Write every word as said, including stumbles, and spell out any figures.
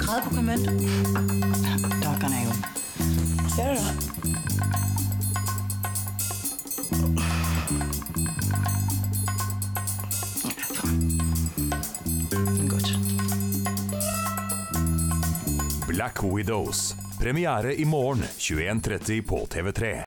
grad på komment. Da kan jeg jo. Gjør det da. Godt. Black Widows. Premiere i morgen tjueen tretti på T V tre.